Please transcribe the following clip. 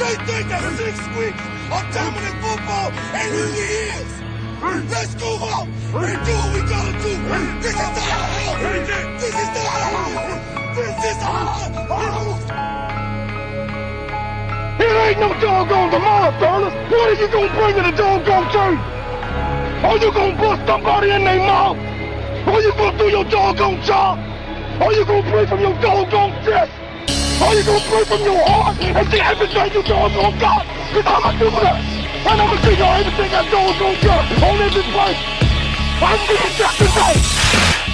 They think that 6 weeks of dominant football ain't who he is. Let's go out and do what we gotta do. This is the house. This is the house. This is the house. It ain't no doggone tomorrow, fellas. What are you gonna bring to the doggone church? Are you gonna bust somebody in their mouth? Are you gonna do your doggone job? Are you gonna pray from your doggone chest? Are you gonna pray from your heart and see everything you doggone got? Cause I'ma do that. And I'ma see y'all everything I doggone got on every place. I'm gonna check today.